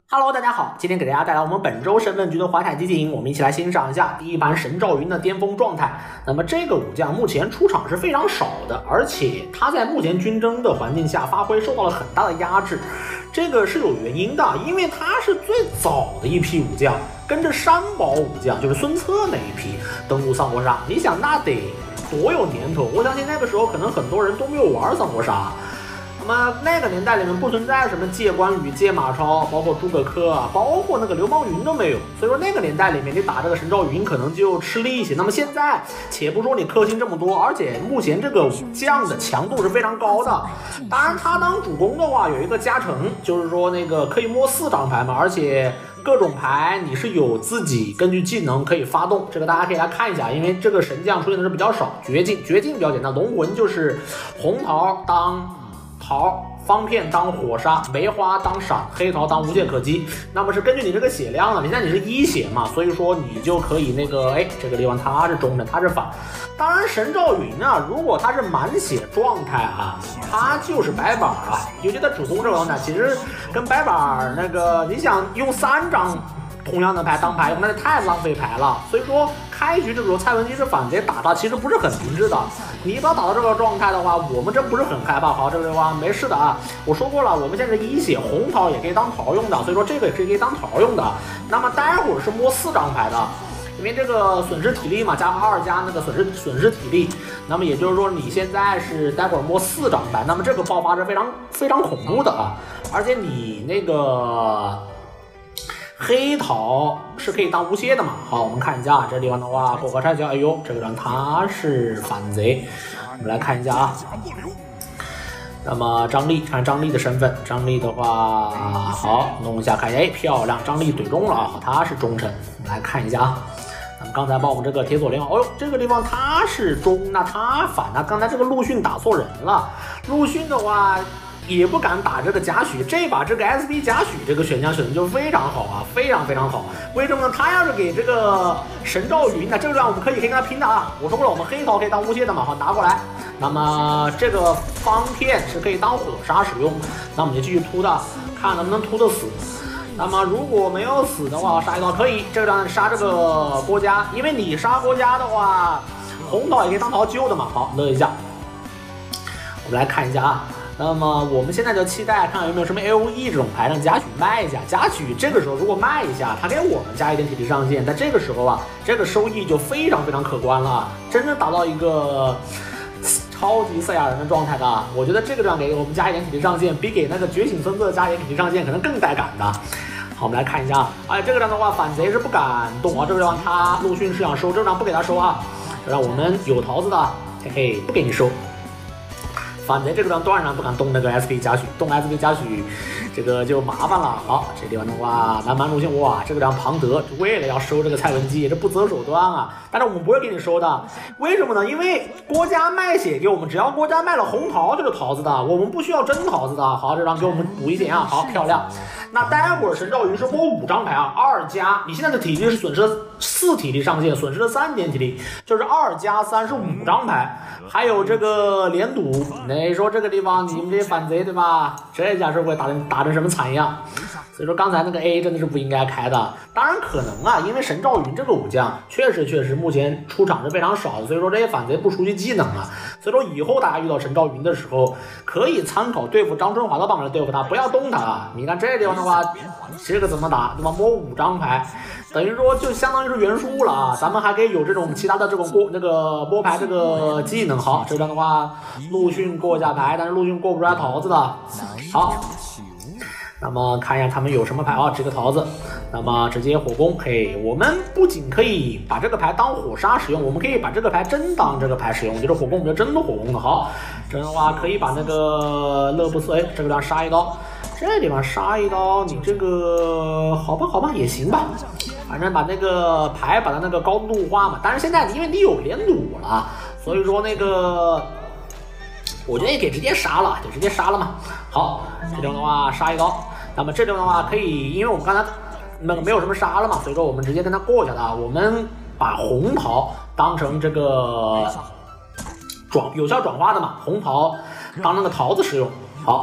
Hello， 大家好，今天给大家带来我们本周身份局的华彩基金，我们一起来欣赏一下第一盘神赵云的巅峰状态。那么这个武将目前出场是非常少的，而且他在目前军争的环境下发挥受到了很大的压制，这个是有原因的，因为他是最早的一批武将，跟着山宝武将就是孙策那一批登陆三国杀。你想那得多有年头？我相信那个时候可能很多人都没有玩三国杀。那么那个年代里面不存在什么借关羽、借马超，包括诸葛恪啊，包括那个刘邦云都没有。所以说那个年代里面你打这个神赵云可能就吃力一些。那么现在且不说你氪星这么多，而且目前这个武将的强度是非常高的。当然他当主攻的话有一个加成，就是说那个可以摸4张牌嘛，而且各种牌你是有自己根据技能可以发动，这个大家可以来看一下，因为这个神将出现的是比较少。绝境比较简单，龙魂就是红桃当桃，方片当火杀，梅花当闪，黑桃当无懈可击。那么是根据你这个血量了，现在你是1血嘛，所以说你就可以那个，这个地方它是中的，它是反。当然神赵云啊，如果他是满血状态啊，他就是白板啊，尤其在主攻这个状态，其实跟白板那个，你想用3张同样的牌当牌用，那就太浪费牌了。所以说开局这个时候蔡文姬是反贼打的其实不是很明智的，你把打到这个状态的话，我们真不是很害怕。好，这个地方没事的啊，我说过了，我们现在是1血，红桃也可以当桃用的，所以说这个也是可以当桃用的。那么待会儿是摸4张牌的，因为这个损失体力嘛，加2加那个损失体力，那么也就是说你现在是待会儿摸4张牌，那么这个爆发是非常恐怖的啊，而且你那个黑桃是可以当无懈的嘛？好，我们看一下这地方的话，过河拆桥，哎呦，这个人他是反贼，我们来看一下啊。那么张力，看张力的身份，张力的话，好弄一下看一下，漂亮，张力怼中了啊，他是忠臣。我们来看一下啊。那么刚才帮我们这个铁索连环，哦呦，这个地方他是中，那他反，那刚才这个陆逊打错人了，陆逊的话也不敢打这个贾诩，这把这个 SP 贾诩这个选项选的就非常好啊，非常好。为什么呢？他要是给这个神赵云，那这个让我们可以跟他拼的啊。我说过了，我们黑桃可以当无懈的嘛，好，拿过来。那么这个方片是可以当火杀使用，那我们就继续突的，看能不能突得死。那么如果没有死的话，杀一刀可以，这个让杀这个郭嘉，因为你杀郭嘉的话，红桃也可以当桃救的嘛。好，乐一下。我们来看一下啊。那么我们现在就期待看有没有什么 AOE 这种牌让贾诩卖一下。贾诩这个时候如果卖一下，他给我们加一点体力上限，在这个时候啊，这个收益就非常可观了，真正达到一个超级赛亚人的状态的。我觉得这个地方给我们加一点体力上限，比给那个觉醒孙策加一点体力上限可能更带感的。好，我们来看一下，这个地方的话反贼是不敢动啊，这个地方他陆逊是想收，这个地方不给他收啊，这让我们有桃子的，嘿嘿，不给你收。反贼这个地方断然不敢动那个 SP 贾诩，动 SP 贾诩这个就麻烦了。好，这地方的话南蛮陆逊，哇，这个地方庞德为了要收这个蔡文姬，这不择手段啊！但是我们不会给你收的，为什么呢？因为郭嘉卖血给我们，只要郭嘉卖了红桃就是桃子的，我们不需要真桃子的。好，这张给我们补一点啊，好漂亮。那待会儿神赵云是摸5张牌啊，2加，你现在的体力是损失了4体力上限，损失了3点体力，就是2加3是5张牌，还有这个连赌。你说这个地方你们这些反贼对吧？这下是会打成什么惨样？所以说刚才那个 A 真的是不应该开的。当然可能啊，因为神赵云这个武将确实目前出场是非常少的，所以说这些反贼不熟悉技能啊。所以说以后大家遇到神赵云的时候，可以参考对付张春华的办法来对付他，不要动他啊。你看这地方的话，这个怎么打对吧？摸5张牌，等于说就相当于是原输了啊。咱们还可以有这种其他的这种摸牌这个技能。好，这张的话陆逊过一下牌，但是陆逊过不出来桃子的。好。那么看一下他们有什么牌啊？这个桃子，那么直接火攻，嘿，我们不仅可以把这个牌当火杀使用，我们可以把这个牌真当这个牌使用，就是火攻，我们就真的火攻的。好，这样的话可以把那个乐不思，这个地方杀一刀，这地方杀一刀，你这个好吧也行吧，反正把那个牌把它那个高度化嘛。但是现在因为你有连弩了，所以说那个我觉得也给直接杀了，就直接杀了嘛。好，这种的话杀一刀，那么这种的话可以，因为我们刚才没有什么杀了嘛，所以说我们直接跟他过去了。我们把红桃当成这个有效转化的嘛，红桃当那个桃子使用。好，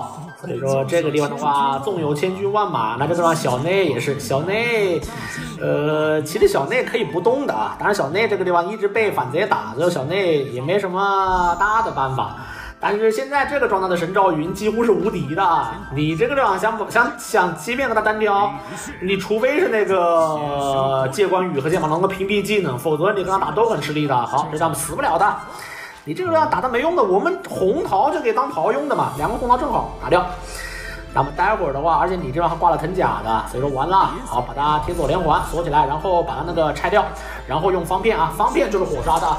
所以说这个地方的话，纵有千军万马，那这个地方小内也是小内，其实小内可以不动的啊，当然小内这个地方一直被反贼打，所以小内也没什么大的办法。但是现在这个状态的神赵云几乎是无敌的，你这个地方想欺骗跟他单挑，你除非是那个借关羽和剑马龙的屏蔽技能，否则你跟他打都很吃力的。好，这咱们死不了的。你这个地方打的没用的，我们红桃就可以当桃用的嘛，两个红桃正好打掉。那么待会儿的话，而且你这边还挂了藤甲的，所以说完了。好，把它铁索连环锁起来，然后把它那个拆掉，然后用方片啊，方片就是火杀的。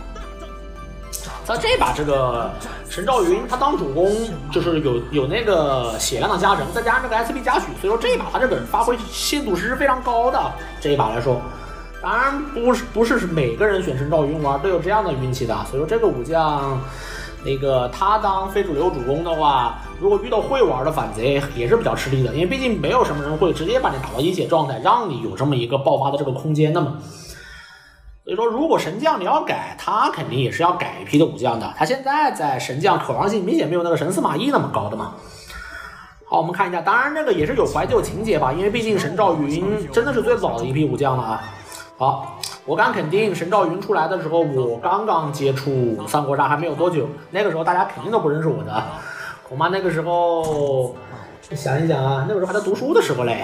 这把这个神赵云他当主攻就是有那个血量的加成，再加上这个 SP 加许，所以说这一把他这个发挥限度是非常高的。这一把来说，当然不是每个人选神赵云玩都有这样的运气的，所以说这个武将那个他当非主流主攻的话，如果遇到会玩的反贼也是比较吃力的，因为毕竟没有什么人会直接把你打到一血状态，让你有这么一个爆发的这个空间的嘛。所以说，如果神将你要改，他肯定也是要改一批的武将的。他现在在神将可玩性明显没有那个神司马懿那么高的嘛。好，我们看一下，当然这个也是有怀旧情节吧，因为毕竟神赵云真的是最早的一批武将了啊。好，我敢肯定，神赵云出来的时候，我刚刚接触三国杀还没有多久，那个时候大家肯定都不认识我的，恐怕那个时候想一想啊，那个时候还在读书的时候嘞。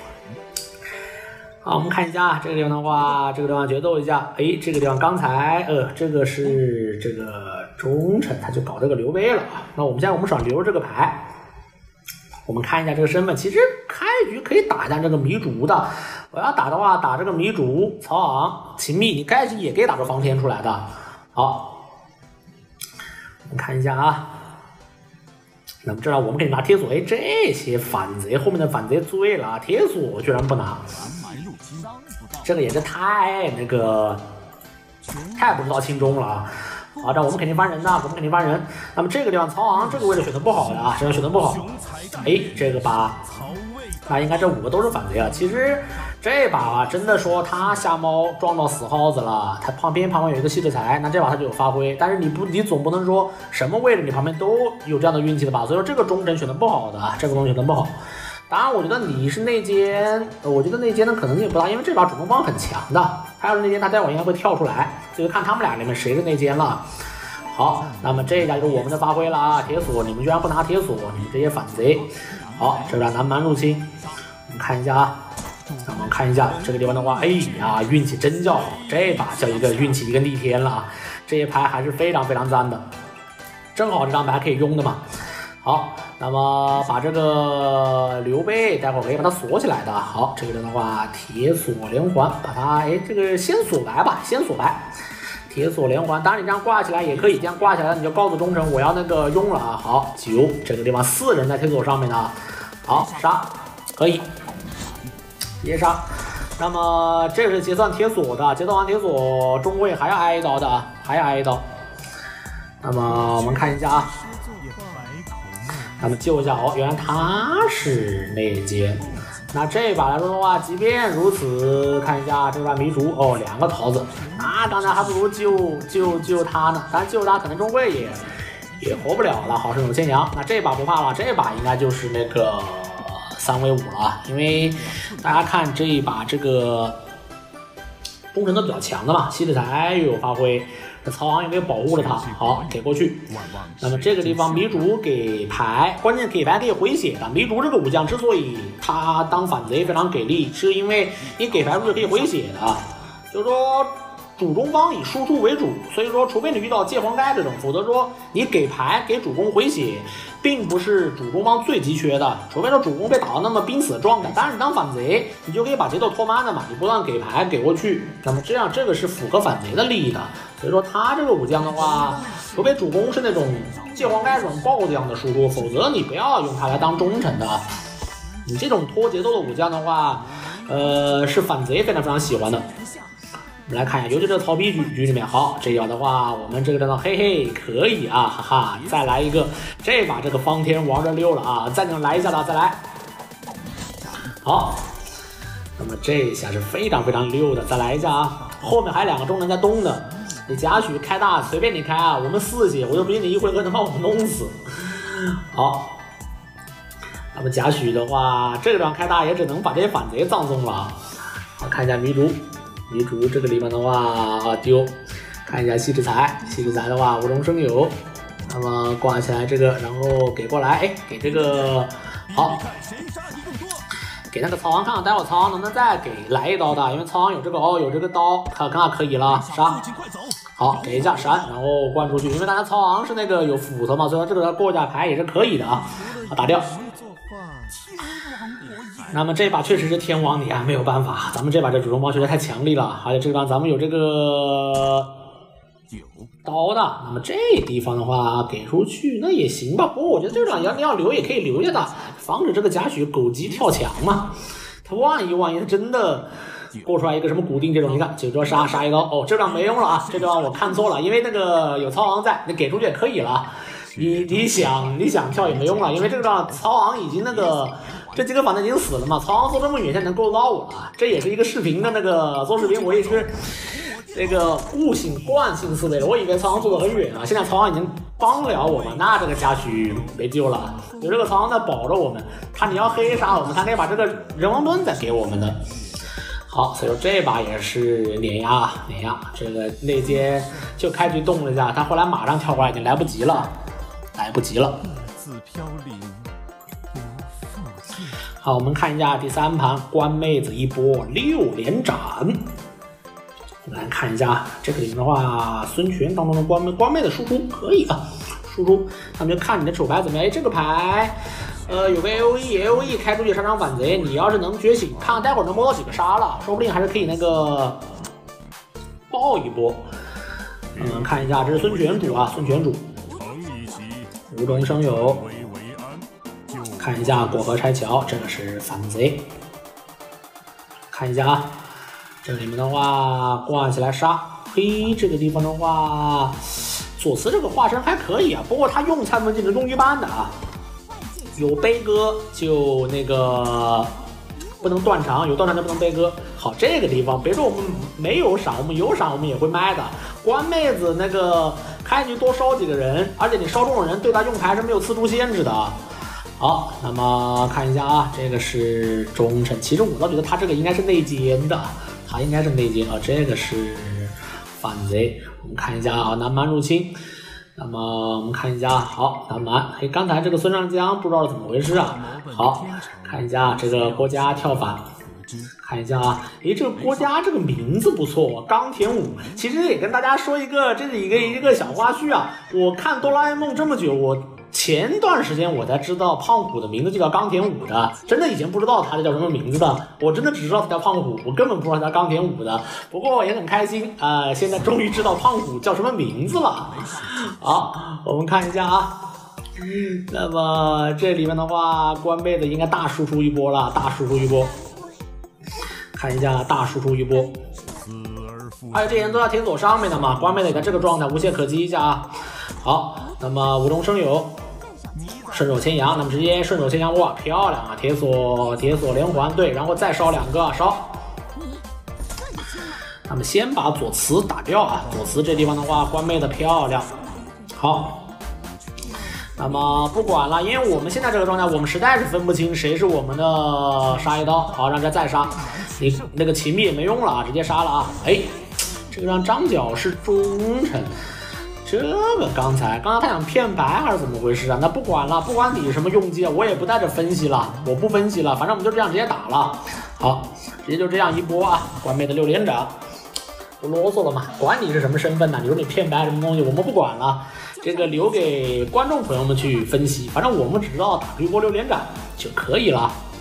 好，我们看一下这个地方的话，这个地方决斗一下。哎，这个地方刚才这个是这个忠臣，他就搞这个刘备了。那我们现在我们手上留着这个牌，我们看一下这个身份。其实开局可以打一下这个糜竺的。我要打的话，打这个糜竺、曹昂、秦密，你开局也可以打出方天出来的。好，我们看一下啊。那么这样我们可以拿铁索，哎，这些反贼后面的反贼醉了，铁索居然不拿。这个也是太不知道轻重了啊！好，这我们肯定翻人的，我们肯定翻人。那么这个地方曹昂这个位置选的不好的啊，这个选的不好。哎，这个把，那应该这5个都是反贼啊。其实这把啊，真的说他瞎猫撞到死耗子了，他旁边有一个吸制财，那这把他就有发挥。但是你总不能说什么位置你旁边都有这样的运气的吧？所以说这个忠臣选的不好的啊，这个东西选的不好。当然，我觉得你是内奸，我觉得内奸的可能性也不大，因为这把主攻方很强的。他要是内奸，他待会儿应该会跳出来，所以看他们俩里面谁是内奸了。好，那么这一下就是我们的发挥了啊！铁索，你们居然不拿铁索，你这些反贼！好，这边南蛮入侵，我们看一下啊，我们看一下这个地方的话，哎呀，运气真叫好，这把叫一个运气一个逆天了啊！这些牌还是非常非常赞的，正好这张牌可以用的嘛。好，那么把这个刘备待会儿可以把它锁起来的。好，这个的话铁索连环，把它这个先锁白吧，先锁白，铁索连环。当然你这样挂起来也可以，这样挂起来你就告诉忠臣我要那个用了啊。好，9这个地方4人在铁索上面呢。好，杀可以别杀。那么这是结算铁索的，结算完铁索中卫还要挨一刀的啊，还要挨一刀。那么我们看一下啊。那么救一下哦，原来他是内奸。那这把来说的话，即便如此，看一下这把糜竺哦，2个桃子，那当然还不如救他呢。但救他可能中卫也活不了了。好胜有千阳，那这把不怕了，这把应该就是那个3v5了，因为大家看这一把这个忠臣都比较强的嘛，吸制财又有发挥。曹昂也给保护了他，好给过去。那么这个地方糜竺给牌，关键给牌可以回血的。糜竺这个武将之所以他当反贼非常给力，是因为你给牌是可以回血的，就是说主攻方以输出为主，所以说除非你遇到借黄盖这种，否则说你给牌给主攻回血，并不是主攻方最急缺的，除非说主攻被打到那么濒死的状态。当然你当反贼，你就可以把节奏拖慢的嘛，你不断给牌给过去，那么这样这个是符合反贼的利益的。所以说他这个武将的话，除非主攻是那种借黄盖这种爆这样的输出，否则你不要用它来当忠臣的。你这种拖节奏的武将的话，是反贼非常非常喜欢的。我们来看一下，尤其这个曹丕局里面，好，这样的话，我们这个阵容嘿嘿可以啊，哈哈，再来一个，这把这个方天玩的溜了啊，再能来一下了，再来，好，那么这一下是非常非常溜的，再来一下啊，后面还有2个忠臣在动的，你贾诩开大随便你开啊，我们4血，我就不信你一回合能把我弄死，好， 那么贾诩的话，这个地方开大也只能把这些反贼葬送了。好，看一下糜竺这个地方的话丢。看一下西之才的话无中生有。那么挂起来这个，然后给过来，哎，给这个好。给那个曹昂看看，待会儿曹昂能不能再给来一刀的，因为曹昂有这个有这个刀，看看可以了，杀。好，给一下闪，然后灌出去，因为刚才曹昂是那个有斧头嘛，所以这个过一下牌也是可以的啊，打掉。那么这把确实是天王你啊，没有办法，咱们这把这主动包确实太强力了，而且这个咱们有这个刀的，那么这地方的话给出去那也行吧，不过我觉得这场你要留也可以留下的，防止这个贾诩狗急跳墙嘛，他万一他真的过出来一个什么古定这种，你看九州杀一刀，哦，这张没用了啊，这张我看错了，因为那个有曹昂在，你给出去也可以了，你想跳也没用了，因为这个张曹昂已经那个这几个反正已经死了嘛，曹昂坐这么远现在能够到我了，这也是一个视频的那个做视频，我也是这个惯性思维了，我以为曹昂坐得很远啊，现在曹昂已经帮不了我们，那这个贾诩没救了，有这个曹昂在保着我们，你要黑杀我们，他可以把这个人王盾再给我们的。好，所以说这把也是碾压，这个内奸就开局动了一下，他后来马上跳过来，已经来不及了。好，我们看一下第三盘，关妹子一波6连斩。来看一下这个里面的话，孙权当中的关妹的输出可以啊，输出，那么就看你的手牌怎么样。哎，这个牌，有个 AOE 开出去杀伤反贼，你要是能觉醒，看看待会儿能摸到几个杀了，说不定还是可以那个爆一波。看一下，这是孙权主啊，无中生有。看一下过河拆桥，这个是反贼。看一下啊。这里面的话挂起来杀，嘿，这个地方的话，左慈这个化身还可以啊，不过他用蔡文进是用一般的啊，有悲歌就那个不能断肠，有断肠就不能悲歌。好，这个地方别说我们没有赏，我们有赏我们也会卖的。关妹子那个开局多烧几个人，而且你烧中的人对他用牌是没有次数限制的。好，那么看一下啊，这个是忠臣，其实我倒觉得他这个应该是内奸的。他应该是内奸啊，这个是反贼。我们看一下啊，南蛮入侵。那么我们看一下，好，南蛮，嘿，刚才这个孙尚香不知道怎么回事啊。好，看一下这个郭嘉跳反，看一下啊，诶，这个郭嘉这个名字不错啊，冈田武。其实也跟大家说一个，这是一个小花絮啊。我看哆啦 A 梦这么久，我前段时间我才知道胖虎的名字就叫冈田武的，真的以前不知道他叫什么名字的，我真的只知道他叫胖虎，我根本不知道他叫冈田武的。不过也很开心现在终于知道胖虎叫什么名字了。好，我们看一下啊，那么这里面的话，关妹子应该大输出一波了，看一下大输出一波。还有这些人都在铁索上面的嘛，关妹子也在这个状态，无懈可击一下啊。好，那么无中生有。顺手牵羊，那么直接顺手牵羊，哇，漂亮啊！铁索连环，对，然后再烧2个，烧。那么先把左慈打掉啊，左慈这地方的话，关妹的漂亮。好，那么不管了，因为我们现在这个状态，我们实在是分不清谁是我们的杀一刀。好，让这再杀，你那个秦宓也没用了啊，直接杀了啊！哎，这个让张角是忠臣。这个刚才他想骗白还是怎么回事啊？那不管了，不管你什么用计，我也不带着分析了，我不分析了，反正我们就这样直接打了。好，直接就这样一波啊！关妹的6连斩，不啰嗦了嘛，管你是什么身份呢？你说你骗白什么东西，我们不管了，这个留给观众朋友们去分析，反正我们只知道打一波6连斩就可以了。